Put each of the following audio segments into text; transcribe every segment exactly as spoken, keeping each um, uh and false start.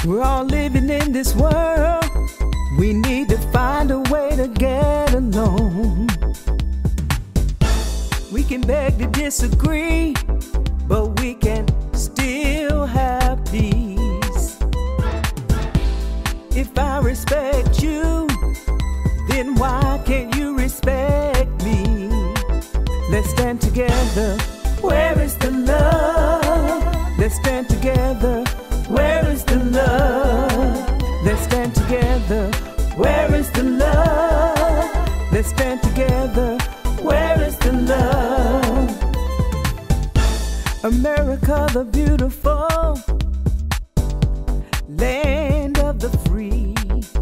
We're all living in this world. We need to find a way to get along. We can beg to disagree, but we can still have peace. If I respect you, then why can't you respect me? Let's stand together. Where is the love? Let's stand together. Where is the love? Let's stand together. Where is the love? Let's stand together. Where is the love? America the beautiful, land of the free.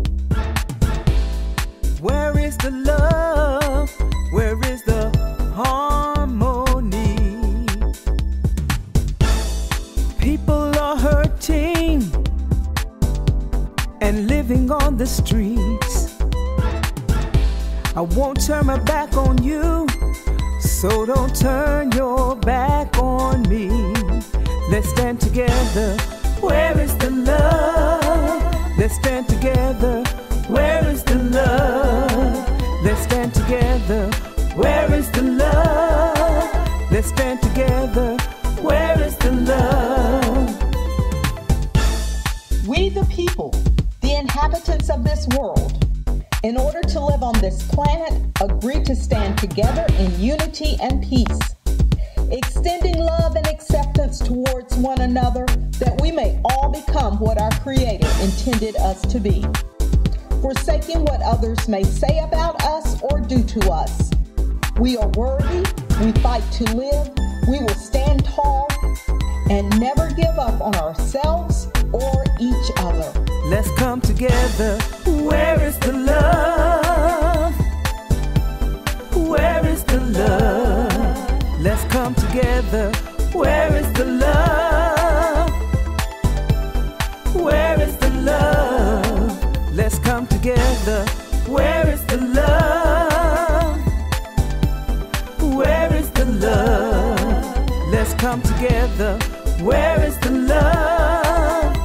Where is the love? Where is the harmony? People are hurting and living on the streets. I won't turn my back on you, so don't turn your back on me. Let's stand together. Where is the love? Let's stand together. Where is the love? Let's stand together. Where is the love? Let's stand together. Where is the love? We the people, the inhabitants of this world, in order to live on this planet, agree to stand together in unity and peace, extending love and acceptance towards one another, that we may all become what our Creator intended us to be. Forsaking what others may say about us or do to us. We are worthy, we fight to live, we will stand tall, and never give up on ourselves or each other. Let's come together. Where is the love? Where is the love? Let's come together. Where is the love? Where is the love? Let's come together. Where is the love? Where is the love? Let's come together. Where is the love?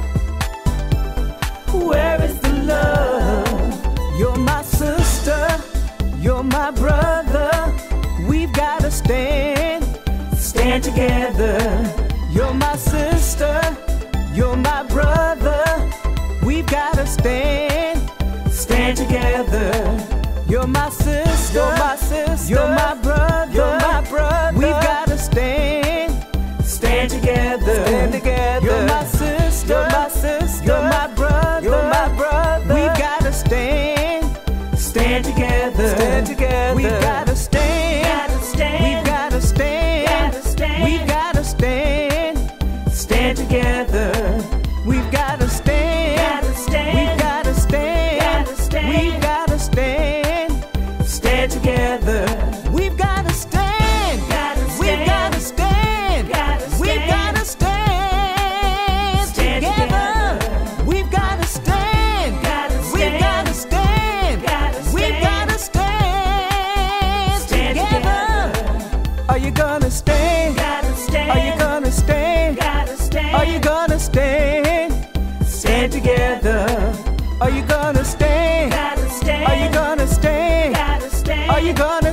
Where is the love? You're my sister, you're my brother. We've got to stand, stand together. You're my sister, you're my brother. We've got to stand, stand together. You're my sister, you're my sister, you're my brother, you're my brother. We've got to stand, stand together, stand together. You're my sister, you're my sister, you're my brother, you're my brother. We've got to stand, stand together, stand together. We've got to stand, gotta stand. We've got to stand, gotta stand. We've got to stand, stand together. We've got to stand, gotta stand. We've got to stand, gotta stand. We've got to stand, stand together. We've got to stand, gotta stand. We've got to stand, gotta stand. We've got to stand, stand together. We've got to stand, gotta stand. We've got to stand, gotta stand. We've got to stand, stand together. Are you gonna stand? Gotta stand. Are you gonna stand? Gotta stand. Are you gonna stand? Stand together. Are you gonna stand? Gotta stand. Are you gonna stand? Gotta stand. Are you gonna